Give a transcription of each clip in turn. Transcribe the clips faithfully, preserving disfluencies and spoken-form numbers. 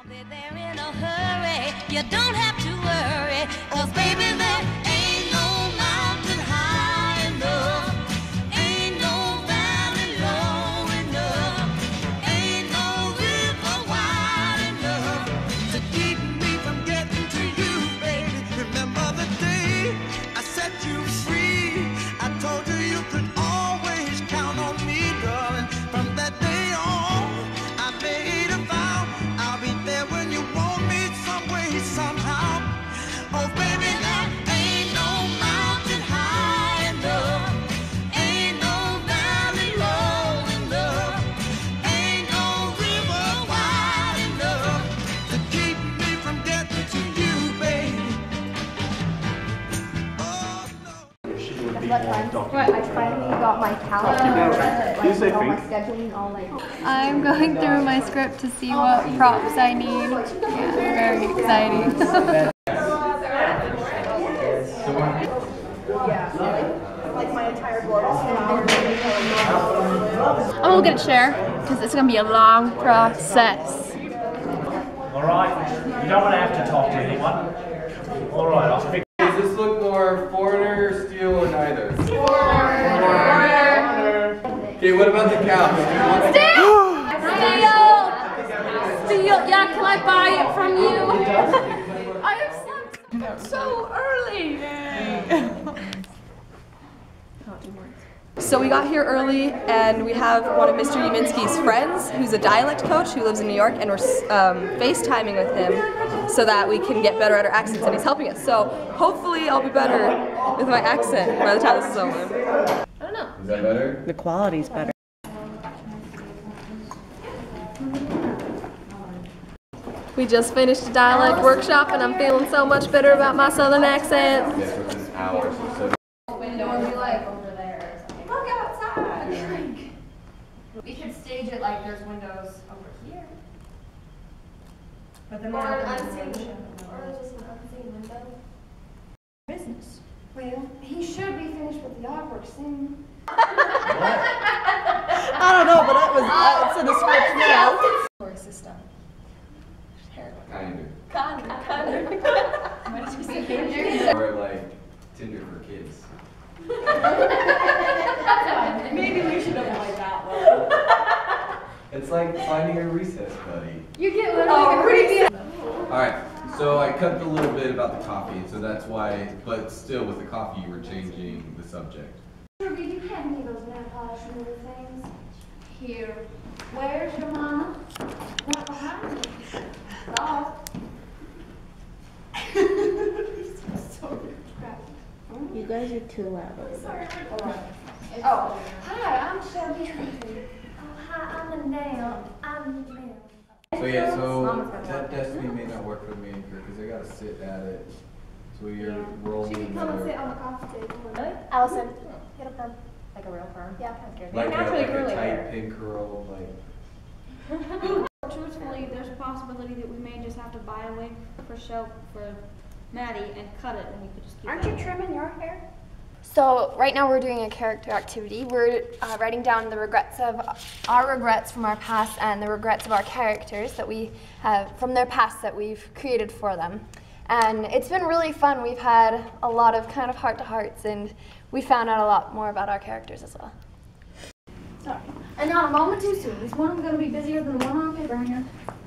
They're in a hurry, you don't have to worry, 'cause baby there ain't no mountain high enough, ain't no valley low enough, ain't no river wide enough to keep me from getting to you, baby. Remember the day I set you free, I told you you could always count on me, darling. From that day on, I made a vow, I'll be there when you want me some way, somehow. Oh baby, there ain't no mountain high enough, ain't no valley low enough, ain't no river wide enough to keep me from getting to you, baby. Oh no. What, I finally got my calendar, like all my scheduling, all like. I'm going through my script to see what props I need. Yeah, very exciting. Like my entire globe. I'm gonna get a chair because it's gonna be a long process. All right, you don't want to have to talk to anyone. All right, I'll speak. Does this look more foreigner, steel, or neither? Foreigner. Okay, what about the couch? Steel! Steel! Steel! Yeah, can I buy it from you? I have slept so early. So we got here early, and we have one of Mister Uminski's friends, who's a dialect coach who lives in New York, and we're um, FaceTiming with him so that we can get better at our accents, and he's helping us. So hopefully I'll be better with my accent by the time this is over. I don't know. Is that better? The quality's better. We just finished a dialect workshop, and I'm feeling so much better about my southern accent. Yes, within an hour. So Window would be like over there. Look outside. We could stage it like there's windows over here. But then or an unseen, or just an unseen window. Business. Well, he should be finished with the artwork soon. I don't know, but that was uh, it's in the script now. System. kind of. Kind of. Kind of. What did you say? Or like Tinder for kids. Maybe we should avoid that one. It's like finding a recess buddy. You get literally oh, pretty. Alright, so I cut a little bit about the coffee, so that's why, but still with the coffee you were changing the subject. Ruby, you can't need those nail polish remover things. Here. Where's your mama? Not behind me. Stop. You guys are too loud over there. Oh, hi, I'm Shelby. Oh, hi, I'm a nail. I'm a nail. So yeah, so that destiny may not work for me because I gotta sit at it. So you're Yeah. rolling. She can come and sit on the coffee table. Really? Allison, get a perm. Like a real firm? Yeah, that's good. Like a, naturally like a curly tight hair. pin curl, like. Truthfully, there's a possibility that we may just have to buy a wig for show for Maddie and cut it, and we could just keep Aren't that. you trimming your hair? So right now we're doing a character activity. We're uh, writing down the regrets of our regrets from our past and the regrets of our characters that we have from their past that we've created for them. And it's been really fun. We've had a lot of kind of heart-to-hearts, and we found out a lot more about our characters as well. Sorry. And not a moment too soon. Is one of them going to be busier than the one on paper here?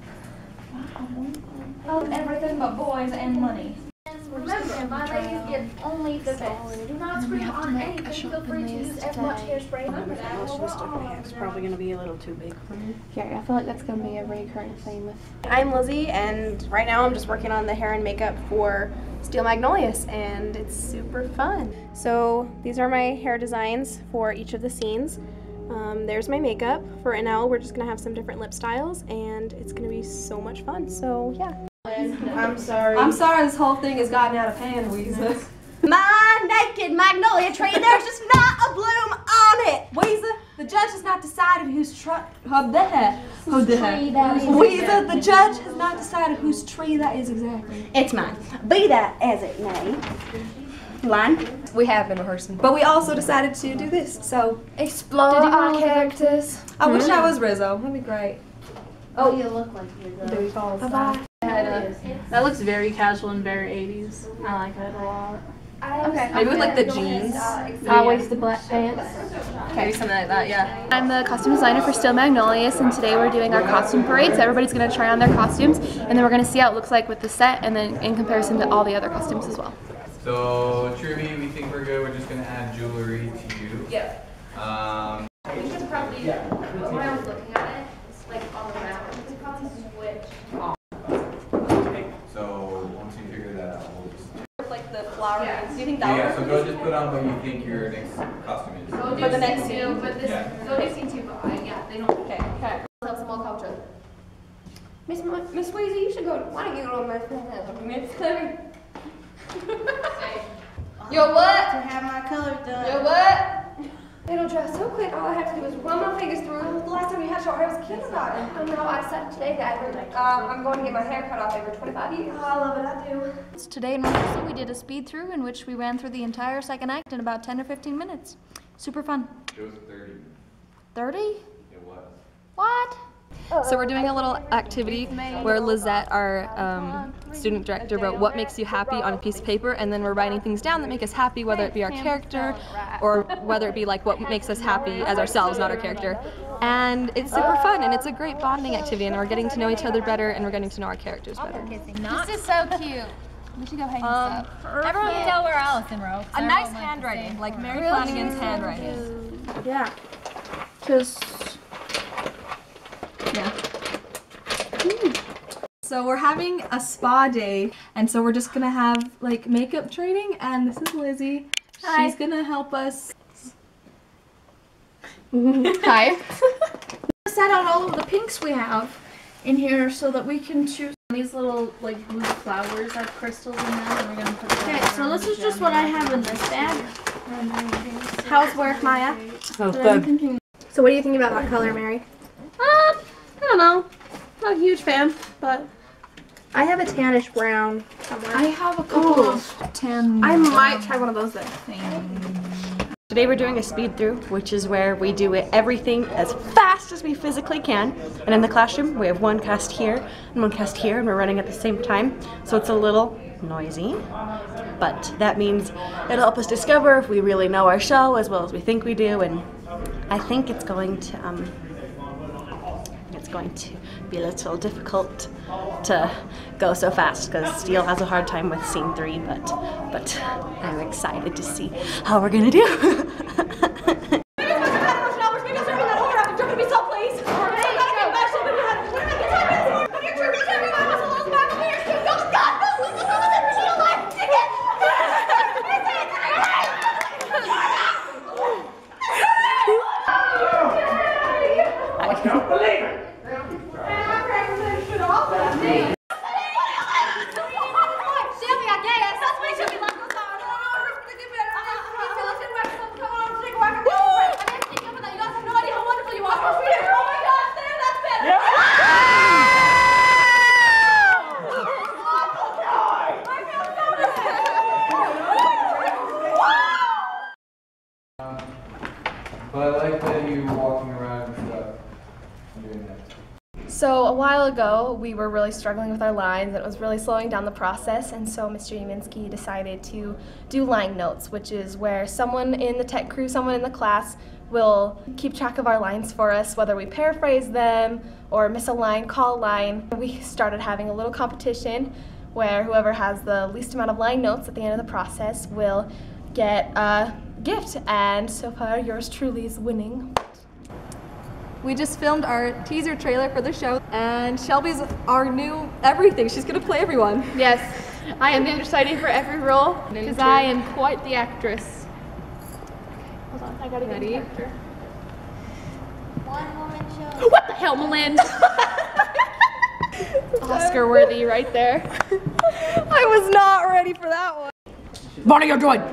Oh, everything but boys and money. Remember, my ladies get only the best. Do not scream on anything. Feel free to use as much hairspray. Remember that. It's probably going to be a little too big for me. Yeah, I feel like that's going to be a recurring theme with. I'm Lizzie, and right now I'm just working on the hair and makeup for Steel Magnolias, and it's super fun. So these are my hair designs for each of the scenes. Um, there's my makeup. For right now, we're just gonna have some different lip styles, and it's gonna be so much fun. So yeah. I'm sorry. I'm sorry this whole thing has gotten out of hand, Weezer. My naked magnolia tree, there's just not a bloom on it. Weezer, the judge has not decided whose truck. Oh, there. Oh, Tree that is Weezer, the judge has not decided whose tree that is exactly. It's mine. Be that as it may. Line. We have been rehearsing, but we also decided to do this. So Explore our characters. I wish I was Rizzo. That'd be great. Oh, you look like you though. There we go. Bye-bye. That looks very casual and very eighties. I like it a lot. Okay. Maybe with like the jeans. High-waisted black pants. Maybe something like that, yeah. I'm the costume designer for Still Magnolias, and today we're doing our costume parade. So everybody's going to try on their costumes, and then we're going to see how it looks like with the set, and then in comparison to all the other costumes as well. So, Truby, we think we're good. We're just going to add jewelry to you. Yep. Um, We should probably, when I was looking at it, it's like on the map, we could probably switch. so, once you figure that out, we'll just... Like the flower Yeah. do you think that Yeah, would so work? go just put on what you think your next costume is. Go do the next scene, but this, Yeah. go do scene two, but I, yeah, they don't, okay, okay. Let's have some more culture. Miss Mo- Miss Weezy, you should go, why don't you go to Miss Clearfield? Yo, what? To have my color done. Yo, what? They don't dress so quick. All I have to do is run my fingers through. The last time you had short hair was kindergarten. I know. I said today that uh, I'm going to get my hair cut off every twenty-five years. Oh, I love it. I do. Today in rehearsal, we did a speed through in which we ran through the entire second act in about ten or fifteen minutes. Super fun. It was thirty. thirty? It was. What? So we're doing a little activity where Lizette, our um, student director, wrote what makes you happy on a piece of paper, and then we're writing things down that make us happy, whether it be our character or whether it be like what makes us happy as ourselves, not our character. And it's super fun, and it's a great bonding activity, and we're getting to know each other better, and we're getting to know our characters better. This is so cute. We should go hang Um, this up. Everyone can tell where Allison wrote. A nice handwriting, like Mary Flanagan's handwriting. Yeah. Just. Yeah. So we're having a spa day, and so we're just gonna have like makeup training, and this is Lizzie. Hi. She's gonna help us. Hi. Set out all of the pinks we have in here so that we can choose these little like blue flowers have crystals in them, and we're gonna put them. Okay, so this is just what I have in this bag. How's work, Maya? Oh, good. So what do you think about that color, Mary? Um, I don't know. Not a huge fan, but I have a tannish brown somewhere. I have a couple of tan. I might try one of those then. Today we're doing a speed through, which is where we do it everything as fast as we physically can. And in the classroom, we have one cast here and one cast here, and we're running at the same time. So it's a little noisy, but that means it'll help us discover if we really know our show as well as we think we do. And I think it's going to, um, it's going to be a little difficult to go so fast because Steele has a hard time with scene three, but but I'm excited to see how we're gonna do. But I like that you were walking around and stuff and doing that. So a while ago, we were really struggling with our lines, and it was really slowing down the process, and so Mister Uminski decided to do line notes, which is where someone in the tech crew, someone in the class, will keep track of our lines for us, whether we paraphrase them or miss a line, call a line. We started having a little competition where whoever has the least amount of line notes at the end of the process will get a gift, and so far yours truly is winning. We just filmed our teaser trailer for the show, and Shelby's our new everything. She's gonna play everyone. yes, I am excited for every role because I am quite the actress. Hold on, I gotta get Ready? in character. One woman show. What the hell, Melinda? Oscar worthy right there. I was not ready for that one. Bonnie, you're joined.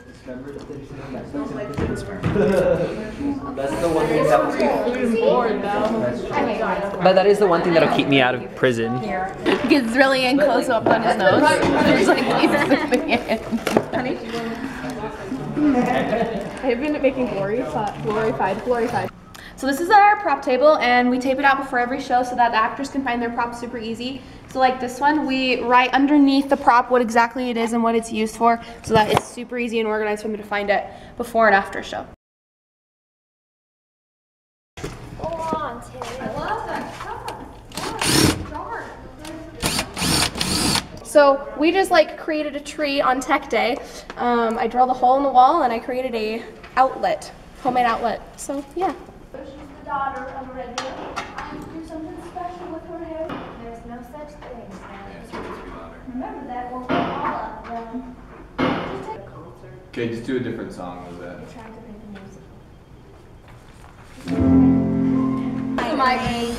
That's the one thing that will Bored though. But that is the one thing that'll keep me out of prison. Gets really in close up on his nose. It's like he's zipping in. I've been making glorified, glorified, glorified. So this is our prop table, and we tape it out before every show so that the actors can find their props super easy. So like this one, we write underneath the prop what exactly it is and what it's used for, so that it's super easy and organized for them to find it before and after show. Go on, Terry. I love that cup. Darn. So we just like created a tree on Tech Day. Um, I drilled a hole in the wall and I created a outlet, homemade outlet. So yeah. She's the daughter of a red deer. I have to do something special with her hair. There's no such thing. Remember that won't be all of them. Just take a concert. Okay, just do a different song with that. Trying to make the music. Migraine.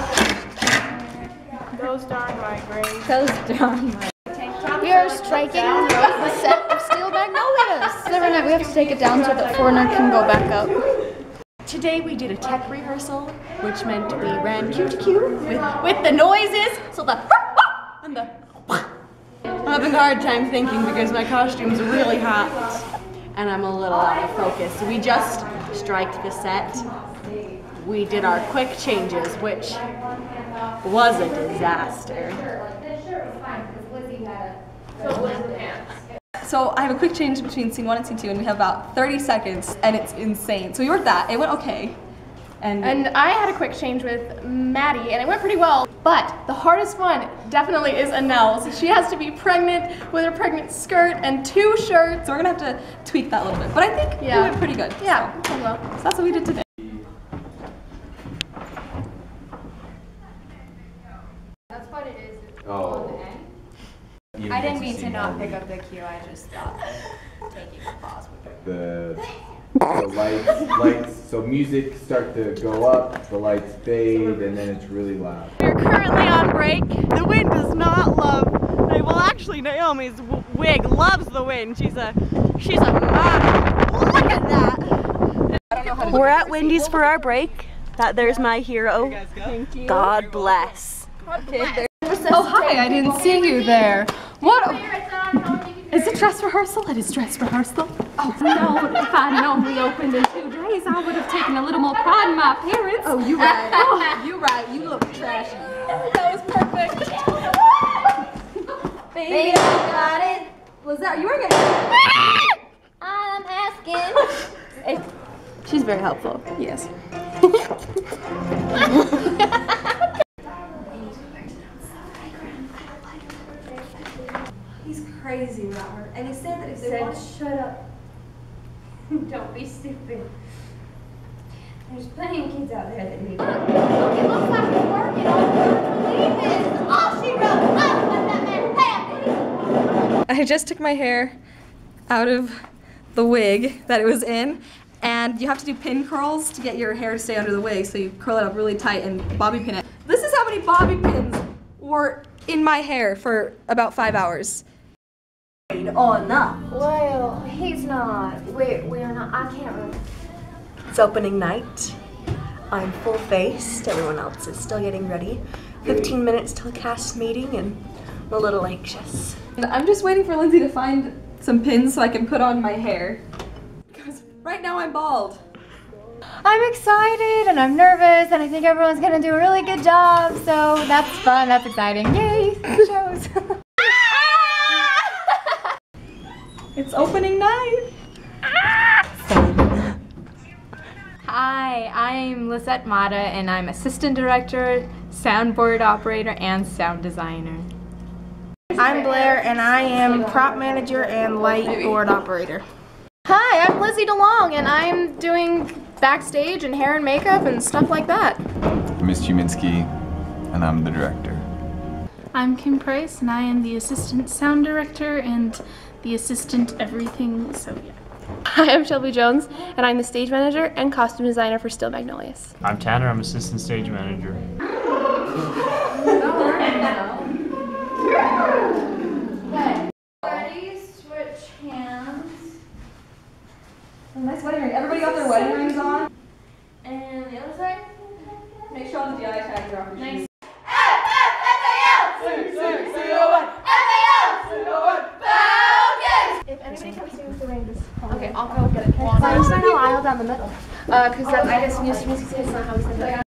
Those darn migraines. Those darn. We are striking the set of Steel Magnolias. Every night we have to take it down so that foreigner can go back up. Today we did a tech rehearsal, which meant we ran Q to Q with, with the noises, so the and the I'm having a hard time thinking because my costume's really hot and I'm a little out of focus. So we just striked the set. We did our quick changes, which was a disaster. So I have a quick change between scene one and scene two, and we have about thirty seconds, and it's insane. So we worked that. It went okay. And, And I had a quick change with Maddie, and it went pretty well. But the hardest one definitely is Annelle's. She has to be pregnant with her pregnant skirt and two shirts. so we're gonna have to tweak that a little bit. But I think Yeah. we went pretty good. Yeah, So, oh well. so that's what we did today. That's what it is. Oh. You I get didn't mean see to not more. pick up the cue, I just thought taking a pause would be. The, the lights, lights, so music start to go up, the lights fade, and then it's really loud. We're currently on break. The wind does not love, well actually Naomi's w wig loves the wind. She's a, she's a model. Look at that. We're at Wendy's for our break. That there's my hero. Thank you. God bless. Oh hi, I didn't see you there. What? Is it dress rehearsal? It is dress rehearsal. Oh no, if I'd known we opened in two days, I would have taken a little more pride in my appearance. Oh, you right. Oh, you right. You look trashy. That was perfect. Baby, I got it. Was that you wearing a I'm asking. She's very helpful. Yes. He's crazy, Robert. And he said that if they want to shut up. Don't be stupid. There's plenty of kids out there that need it. Look, it looks like it's working. All believe it. All she wrote. Oh, let that man have it. I just took my hair out of the wig that it was in, and you have to do pin curls to get your hair to stay under the wig, so you curl it up really tight and bobby pin it. This is how many bobby pins were in my hair for about five hours. Or not. Well, he's not. We're, we're not. I can't remember. It's opening night. I'm full-faced. Everyone else is still getting ready. fifteen minutes till cast meeting, and I'm a little anxious. I'm just waiting for Lindsay to find some pins so I can put on my hair. Because right now I'm bald. I'm excited and I'm nervous and I think everyone's gonna do a really good job, so that's fun, that's exciting. Yay, shows. It's opening night. Hi, I'm Lisette Mata and I'm assistant director, soundboard operator, and sound designer. I'm Blair, and I am prop manager and light board operator. Hi, I'm Lizzie DeLong, and I'm doing backstage and hair and makeup and stuff like that. Miss Uminski, and I'm the director. I'm Kim Price, and I am the assistant sound director and the assistant everything, so yeah. Hi, I'm Shelby Jones, and I'm the stage manager and costume designer for Steel Magnolias. I'm Tanner, I'm assistant stage manager. Ready, switch hands. Nice wedding ring. Everybody got their wedding rings on? And the other side. Make sure all the G I tags are off your shoes. If anybody comes to with the ring, just call me. Okay, I'll go get it. I'm standing a aisle down the middle. Because uh, I guess music, music is not how we said that.